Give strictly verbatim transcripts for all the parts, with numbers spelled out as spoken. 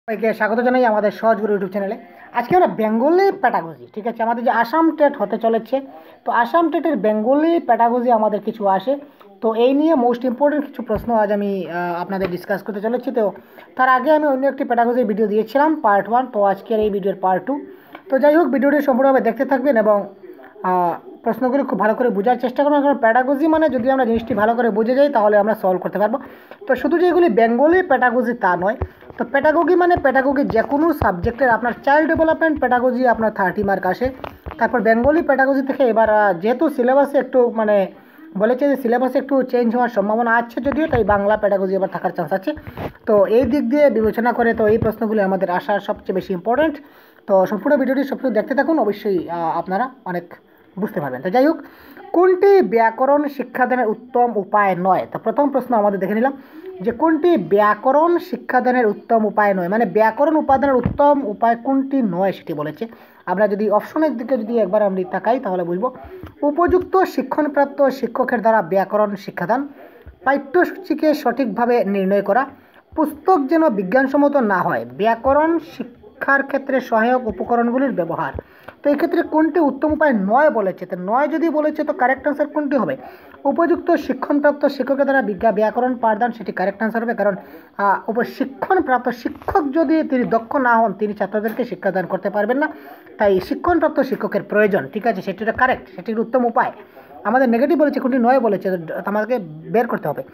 সবাইকে স্বাগত জানাই আমাদের সহজগুরু ইউটিউব চ্যানেলে। আজকে আমরা বেঙ্গলি প্যাডাগজি, ঠিক আছে, আমাদের যে আসাম টেট হতে চলেছে, তো আসাম টেটের বেঙ্গলি প্যাডাগজি আমাদের কিছু আসে, তো এই নিয়ে মোস্ট ইম্পর্টেন্ট কিছু প্রশ্ন আজ আমি আপনাদের ডিসকাস করতে চলেছি। তো তার আগে আমি অন্য একটি প্যাডাগজির ভিডিও দিয়েছিলাম পার্ট ওয়ান, তো আজকের এই ভিডিওর পার্ট টু। তো যাই হোক, ভিডিওটি সম্পূর্ণভাবে দেখতে থাকবেন এবং প্রশ্নগুলি খুব ভালো করে বোঝার চেষ্টা করবেন, কারণ প্যাডাগজি মানে যদি আমরা জিনিসটি ভালো করে বুঝে যাই তাহলে আমরা সলভ করতে পারবো। তো শুধু যে এগুলি বেঙ্গলি প্যাডাগজি তা নয়, তো প্যাডাগজি মানে প্যাডাগজি যে কোনো সাবজেক্টের আপনার চাইল্ড ডেভেলপমেন্ট প্যাডাগজি আপনার থার্টি মার্ক আসে। তারপর বেঙ্গলি প্যাডাগজি থেকে এবার যেহেতু সিলেবাসে একটু মানে বলেছে যে সিলেবাসে একটু চেঞ্জ হওয়ার সম্ভাবনা আছে যদিও, তাই বাংলা প্যাডাগজি এবার থাকার চান্স আছে। তো এই দিক দিয়ে বিবেচনা করে তো এই প্রশ্নগুলি আমাদের আসার সবচেয়ে বেশি ইম্পর্টেন্ট। তো সম্পূর্ণ ভিডিওটি সবকিছু দেখতে থাকুন, অবশ্যই আপনারা অনেক বুঝতে পারবেন। তো যাই হোক, কোনটি ব্যাকরণ শিক্ষাদানের উত্তম উপায় নয়? তো প্রথম প্রশ্ন আমাদের দেখে নিলাম যে কোনটি ব্যাকরণ শিক্ষাদানের উত্তম উপায় নয়, মানে ব্যাকরণ উপাদানের উত্তম উপায় কোনটি নয় সেটি বলেছে। আমরা যদি অপশনের দিকে যদি একবার আমরা তাকাই তাহলে বুঝবো, উপযুক্ত শিক্ষণপ্রাপ্ত শিক্ষকের দ্বারা ব্যাকরণ শিক্ষাদান, পাঠ্যসূচিকে সঠিকভাবে নির্ণয় করা, পুস্তক যেন বিজ্ঞানসম্মত না হয়, ব্যাকরণ শিক্ষার ক্ষেত্রে সহায়ক উপকরণগুলির ব্যবহার। তো এই ক্ষেত্রে কোনটি উত্তম উপায় নয় বলেছে? তো নয় যদি বলেছে তো কারেক্ট আনসার কোনটি হবে? উপযুক্ত শিক্ষণপ্রাপ্ত শিক্ষকের দ্বারা বিজ্ঞা ব্যাকরণ পাঠদান, সেটি কারেক্ট আনসার হবে। কারণ শিক্ষণপ্রাপ্ত শিক্ষক যদি তিনি দক্ষ না হন, তিনি ছাত্রদেরকে শিক্ষাদান করতে পারবেন না, তাই শিক্ষণপ্রাপ্ত শিক্ষকের প্রয়োজন, ঠিক আছে, সেটিটা কারেক্ট, সেটির উত্তম উপায়। আমাদের নেগেটিভ বলেছে, কোনটি নয় বলেছে, আমাদেরকে বের করতে হবে।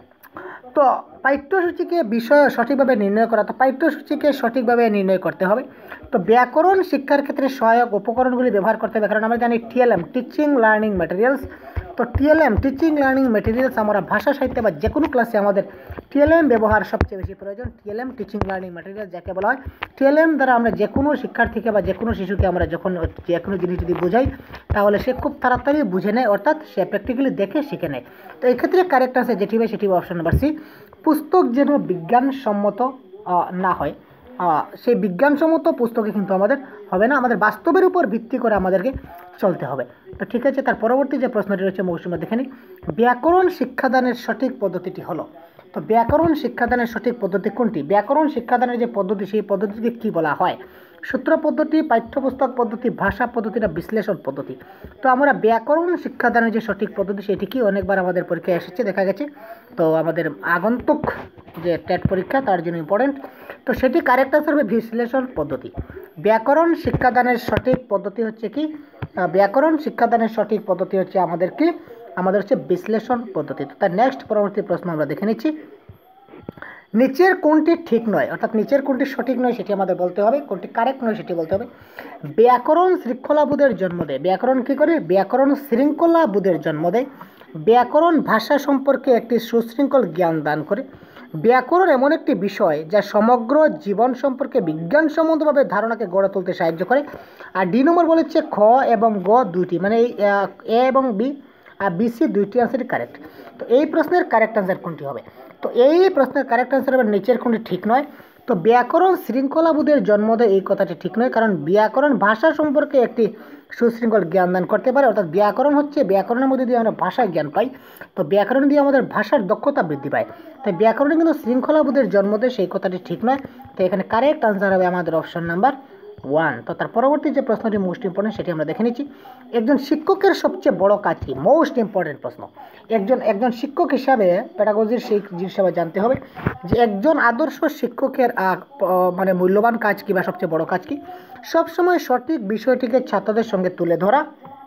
তো পাঠ্যসূচিকে বিষয় সঠিকভাবে নির্ণয় করা, তো পাঠ্যসূচিকে সঠিকভাবে নির্ণয় করতে হবে। তো ব্যাকরণ শিক্ষার ক্ষেত্রে সহায়ক উপকরণগুলি ব্যবহার করতে হবে, কারণ আমরা জানি টিএলএম টিচিং লার্নিং ম্যাটেরিয়ালস। তো টিএলএম টিচিং লার্নিং ম্যাটেরিয়ালস আমরা ভাষা সাহিত্যে বা যে কোনো ক্লাসে আমাদের টিএলএম ব্যবহার সবচেয়ে বেশি প্রয়োজন। টিএলএম টিচিং লার্নিং ম্যাটেরিয়ালস যাকে বলা হয়, টিএলএম দ্বারা আমরা যে কোনো শিক্ষার্থীকে বা যে কোনো শিশুকে আমরা যখন যে কোনো জিনিস যদি বোঝাই তাহলে সে খুব তাড়াতাড়ি বুঝে নেয়, অর্থাৎ সে প্র্যাকটিক্যালি দেখে শিখে নেয়। তো এই ক্ষেত্রে কারেক্ট আছে যেটি হবে সেটি অপশন নাম্বার সি, পুস্তক যেন বিজ্ঞানসম্মত না হয়, সেই বিজ্ঞানসম্মত পুস্তকে কিন্তু আমাদের হবে না, আমাদের বাস্তবের উপর ভিত্তি করে আমাদেরকে চলতে হবে। তো ঠিক আছে, তার পরবর্তী যে প্রশ্নটি রয়েছে মৌসুমে দেখে নিই, ব্যাকরণ শিক্ষাদানের সঠিক পদ্ধতিটি হলো। তো ব্যাকরণ শিক্ষাদানের সঠিক পদ্ধতি কোনটি? ব্যাকরণ শিক্ষাদানের যে পদ্ধতি সেই পদ্ধতিকে কী বলা হয়? সূত্র পদ্ধতি, পাঠ্যপুস্তক পদ্ধতি, ভাষা পদ্ধতি না বিশ্লেষণ পদ্ধতি? তো আমরা ব্যাকরণ শিক্ষাদানের যে সঠিক পদ্ধতি সেটি কি অনেকবার আমাদের পরীক্ষায় এসেছে, দেখা গেছে। তো আমাদের আগন্তুক যে টেট পরীক্ষা তার জন্য ইম্পর্টেন্ট। তো সেটি কারেক্ট আনসার হবে বিশ্লেষণ পদ্ধতি। ব্যাকরণ শিক্ষাদানের সঠিক পদ্ধতি হচ্ছে কি? ব্যাকরণ শিক্ষাদানের সঠিক পদ্ধতি হচ্ছে আমাদের কি? আমাদের হচ্ছে বিশ্লেষণ পদ্ধতি। তো তার নেক্সট পরবর্তী প্রশ্ন আমরা দেখে নিচ্ছি, নিচের কোনটি ঠিক নয়, অর্থাৎ নিচের কোনটি সঠিক নয় সেটি আমাদের বলতে হবে, কোনটি কারেক্ট নয় সেটি বলতে হবে। ব্যাকরণ শৃঙ্খলাবোধের জন্ম দেয়, ব্যাকরণ কী করে? ব্যাকরণ শৃঙ্খলাবোধের জন্ম দেয়। ব্যাকরণ ভাষা সম্পর্কে একটি সুশৃঙ্খল জ্ঞান দান করে। ব্যাকরণ এমন একটি বিষয় যা সমগ্র জীবন সম্পর্কে বিজ্ঞানসম্মতভাবে ধারণাকে গড়ে তুলতে সাহায্য করে। আর ডি নম্বর বলেছে খ এবং গ দুইটি, মানে এই এ এবং বি আর বিসি দুইটি আনসারই কারেক্ট। তো এই প্রশ্নের কারেক্ট আনসার কোনটি হবে? তো এই প্রশ্নের কারেক্ট আনসার হবে নিচের কোনটি ঠিক নয়। তো ব্যাকরণ শৃঙ্খলাবোধের জন্ম দেয়, এই কথাটি ঠিক নয়, কারণ ব্যাকরণ ভাষা সম্পর্কে একটি সুশৃঙ্খল জ্ঞান দান করতে পারে, অর্থাৎ ব্যাকরণ হচ্ছে ব্যাকরণের মধ্যে দিয়ে আমরা ভাষার জ্ঞান পাই, তো ব্যাকরণ দিয়ে আমাদের ভাষার দক্ষতা বৃদ্ধি পায়, তাই ব্যাকরণে কিন্তু শৃঙ্খলাবোধের জন্ম দেয়, সেই কথাটি ঠিক নয়। তো এখানে কারেক্ট আনসার হবে আমাদের অপশন নাম্বার ওয়ান। তো তার পরবর্তী যে প্রশ্নটি মোস্ট ইম্পর্টেন্ট সেটি আমরা দেখে নিচ্ছি, একজন শিক্ষকের সবচেয়ে বড় কাজ কি? মোস্ট ইম্পর্টেন্ট প্রশ্ন। একজন একজন শিক্ষক হিসাবে প্যাডাগজির সেই হিসাবে জানতে হবে যে একজন আদর্শ শিক্ষকের মানে মূল্যবান কাজ কি বা সবচেয়ে বড় কাজ কি? সবসময় সঠিক বিষয়টিকে ছাত্রদের সঙ্গে তুলে ধরা,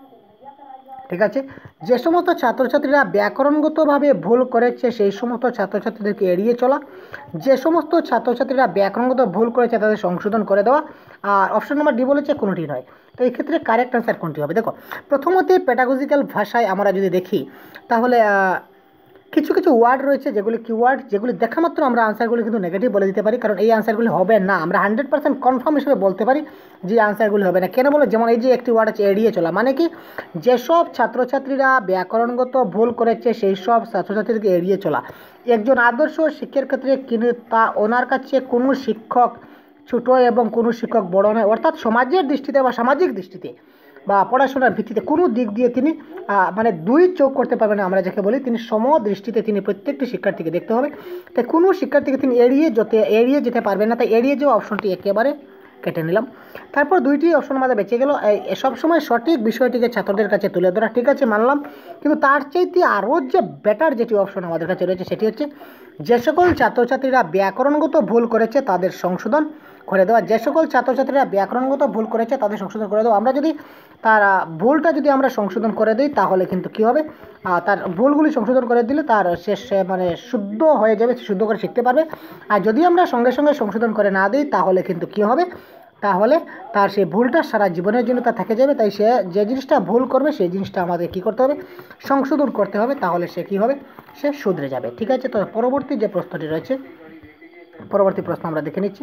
ঠিক আছে। যে সমস্ত ছাত্রছাত্রীরা ব্যাকরণগতভাবে ভুল করেছে সেই সমস্ত ছাত্রছাত্রীদেরকে এড়িয়ে চলা, যে সমস্ত ছাত্রছাত্রীরা ব্যাকরণগত ভুল করেছে তাদের সংশোধন করে দেওয়া। আর অপশন নাম্বার ডি বলেছে কোনোটি নয়। তো এই ক্ষেত্রে কারেক্ট আনসার কোনটি হবে? দেখো, প্রথমত প্যাডাগজিক্যাল ভাষায় আমরা যদি দেখি তাহলে কিছু কিছু ওয়ার্ড রয়েছে যেগুলি কিওয়ার্ড, যেগুলি দেখা মাত্র আমরা আনসারগুলি কিন্তু নেগেটিভ বলে দিতে পারি, কারণ এই আনসারগুলি হবে না, আমরা হান্ড্রেড পার্সেন্ট কনফার্ম হিসেবে বলতে পারি যে আনসারগুলি হবে না। কেন বলো? যেমন এই যে একটি ওয়ার্ড আছে এড়িয়ে চলা, মানে কি? যেসব ছাত্রছাত্রীরা ব্যাকরণগত ভুল করেছে সেই সব ছাত্রছাত্রীকে এড়িয়ে চলা। একজন আদর্শ শিক্ষার ক্ষেত্রে কিন্তু তা ওনার কাছে কোনো শিক্ষক ছোট এবং কোনো শিক্ষক বড় নয়, অর্থাৎ সমাজের দৃষ্টিতে বা সামাজিক দৃষ্টিতে বা পড়াশোনার ভিত্তিতে কোনো দিক দিয়ে তিনি মানে দুই চোখ করতে পারবেন না, আমরা যাকে বলি। তিনি সমদৃষ্টিতে তিনি প্রত্যেকটি শিক্ষার্থীকে দেখতে হবে। তাই কোনো শিক্ষার্থীকে তিনি এড়িয়ে যেতে এড়িয়ে যেতে পারবেন না। তাই এড়িয়ে যাওয়া অপশনটি একেবারে কেটে নিলাম। তারপর দুইটি অপশন আমাদের বেঁচে গেল। সবসময় সঠিক বিষয়টিকে ছাত্রদের কাছে তুলে ধরা, ঠিক আছে, মানলাম। কিন্তু তার চাইতে আরও যে বেটার যেটি অপশন আমাদের কাছে রয়েছে সেটি হচ্ছে যে সকল ছাত্রছাত্রীরা ব্যাকরণগত ভুল করেছে তাদের সংশোধন করে দেওয়া। যে সকল ছাত্রছাত্রীরা ব্যাকরণগত ভুল করেছে তাদের সংশোধন করে দেওয়া। আমরা যদি তার ভুলটা যদি আমরা সংশোধন করে দিই তাহলে কিন্তু কী হবে, তার ভুলগুলি সংশোধন করে দিলে তার শেষ মানে শুদ্ধ হয়ে যাবে, শুদ্ধ করে শিখতে পারবে। আর যদি আমরা সঙ্গে সঙ্গে সংশোধন করে না দিই তাহলে কিন্তু কী হবে, তাহলে তার সেই ভুলটা সারা জীবনের জন্য তা থেকে যাবে। তাই সে যে জিনিসটা ভুল করবে সেই জিনিসটা আমাদের কী করতে হবে, সংশোধন করতে হবে। তাহলে সে কী হবে, সে শুধরে যাবে। ঠিক আছে, তো পরবর্তী যে প্রশ্নটি রয়েছে, পরবর্তী প্রশ্ন আমরা দেখে নিচ্ছি।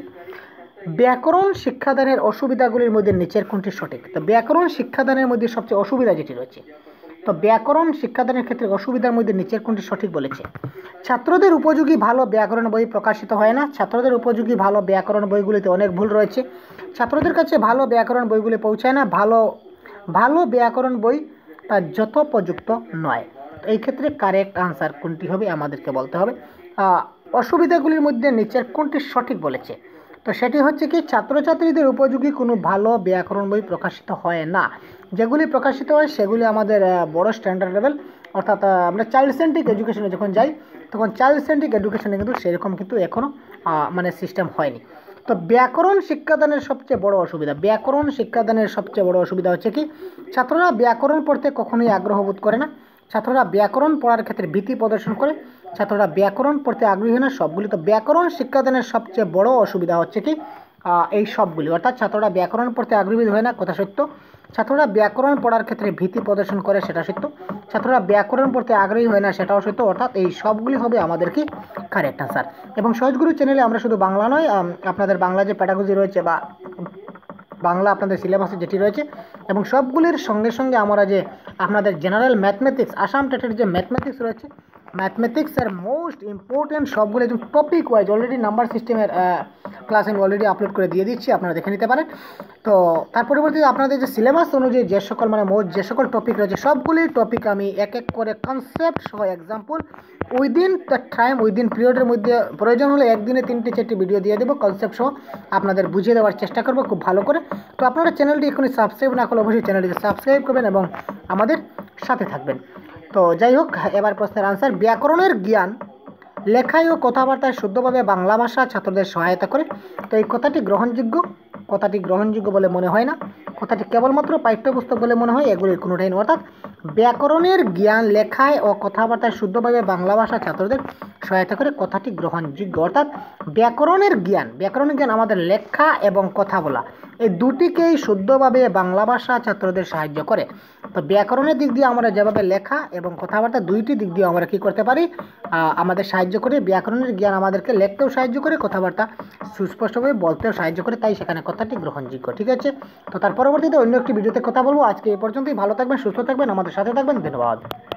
ব্যাকরণ শিক্ষাদানের অসুবিধাগুলির মধ্যে নিচের কোনটি সঠিক? তো ব্যাকরণ শিক্ষাদানের মধ্যে সবচেয়ে অসুবিধা যেটি রয়েছে, তো ব্যাকরণ শিক্ষাদানের ক্ষেত্রে অসুবিধার মধ্যে নিচের কোনটি সঠিক বলেছে? ছাত্রদের উপযোগী ভালো ব্যাকরণ বই প্রকাশিত হয় না। ছাত্রদের উপযোগী ভালো ব্যাকরণ বইগুলিতে অনেক ভুল রয়েছে। ছাত্রদের কাছে ভালো ব্যাকরণ বইগুলি পৌঁছায় না। ভালো ভালো ব্যাকরণ বই তার যথোপযুক্ত নয়। এই ক্ষেত্রে কারেক্ট আনসার কোনটি হবে আমাদেরকে বলতে হবে। অসুবিধাগুলির মধ্যে নিচের কোনটি সঠিক বলেছে? তো সেটি হচ্ছে কি, ছাত্রছাত্রীদের উপযোগী কোনো ভালো ব্যাকরণ বই প্রকাশিত হয় না। যেগুলি প্রকাশিত হয় সেগুলি আমাদের বড় স্ট্যান্ডার্ড লেভেল, অর্থাৎ আমরা চাইল্ড সেন্ট্রিক এডুকেশনে যখন যাই তখন চাইল্ড সেন্ট্রিক এডুকেশনে কিন্তু সেরকম কিন্তু এখনও মানে সিস্টেম হয়নি। তো ব্যাকরণ শিক্ষাদানের সবচেয়ে বড় অসুবিধা, ব্যাকরণ শিক্ষাদানের সবচেয়ে বড় অসুবিধা হচ্ছে কি, ছাত্ররা ব্যাকরণ পড়তে কখনোই আগ্রহ বোধ করে না। ছাত্ররা ব্যাকরণ পড়ার ক্ষেত্রে ভীতি প্রদর্শন করে। ছাত্ররা ব্যাকরণ পড়তে আগ্রহী হয় না। সবগুলি তো ব্যাকরণ শিক্ষাদানের সবচেয়ে বড় অসুবিধা হচ্ছে কি এই সবগুলি, অর্থাৎ ছাত্ররা ব্যাকরণ পড়তে আগ্রহী হয় না, কথা সত্য। ছাত্ররা ব্যাকরণ পড়ার ক্ষেত্রে ভীতি প্রদর্শন করে, সেটা সত্য। ছাত্ররা ব্যাকরণ পড়তে আগ্রহী হয় না, সেটাও সত্য। অর্থাৎ এই সবগুলি হবে আমাদের কি কারেক্ট আনসার। এবং সহজগুরু চ্যানেলে আমরা শুধু বাংলা নয়, আপনাদের বাংলা যে প্যাডাগজি রয়েছে বা বাংলা আপনাদের সিলেবাসে যেটি রয়েছে এবং সবগুলির সঙ্গে সঙ্গে আমরা যে আপনাদের জেনারেল ম্যাথমেটিক্স, আসাম টেটের যে ম্যাথমেটিক্স রয়েছে, ম্যাথমেটিক্সের মোস্ট ইম্পর্টেন্ট সবগুলো একদম টপিক ওয়াইজ অলরেডি নাম্বার সিস্টেমের ক্লাস আমি অলরেডি আপলোড করে দিয়ে দিচ্ছি, আপনারা দেখে নিতে পারেন। তো তার পরবর্তীতে আপনাদের যে সিলেবাস অনুযায়ী যে সকল মানে মোট যে সকল টপিক রয়েছে সবগুলি টপিক আমি এক এক করে কনসেপ্ট সহ example within the time within পিরিয়ডের মধ্যে প্রয়োজন হলে একদিনে তিনটি চারটি ভিডিও দিয়ে দেবো কনসেপ্ট সহ, আপনাদের বুঝিয়ে দেওয়ার চেষ্টা করবো খুব ভালো করে। তো আপনারা চ্যানেলটি এখনই সাবস্ক্রাইব না করলে অবশ্যই চ্যানেলটিকে সাবস্ক্রাইব করবেন এবং আমাদের সাথে থাকবেন। তো যাই হোক, এবার প্রশ্নের আনসার। ব্যাকরণের জ্ঞান লেখায় ও কথাবার্তায় শুদ্ধভাবে বাংলা ভাষা ছাত্রদের সহায়তা করে। তো এই কথাটি গ্রহণযোগ্য, কথাটি গ্রহণযোগ্য বলে মনে হয় না। কথাটি কেবলমাত্র পাঠ্যপুস্তক বলে মনে হয়, এগুলির কোনোটাই নয়। অর্থাৎ ব্যাকরণের জ্ঞান লেখায় ও কথাবার্তায় শুদ্ধভাবে বাংলা ভাষা ছাত্রদের সহায়তা করে, কথাটি গ্রহণযোগ্য। অর্থাৎ ব্যাকরণের জ্ঞান ব্যাকরণের জ্ঞান আমাদের লেখা এবং কথা বলা এই দুটিকেই শুদ্ধভাবে বাংলা ভাষা ছাত্রদের সাহায্য করে। তো ব্যাকরণের দিক দিয়ে আমরা যেভাবে লেখা এবং কথাবার্তা দুইটি দিক দিয়ে আমরা কী করতে পারি, আমাদের সাহায্য করে। ব্যাকরণের জ্ঞান আমাদেরকে লিখতেও সাহায্য করে, কথাবার্তা সুস্পষ্টভাবে বলতেও সাহায্য করে, তাই সেখানে কথাটি গ্রহণযোগ্য। ঠিক আছে, তো তার পরবর্তীতে অন্য একটি ভিডিওতে কথা বলবো। আজকে এই পর্যন্তই। ভালো থাকবেন, সুস্থ থাকবেন, আমাদের সাথে থাকবেন। ধন্যবাদ।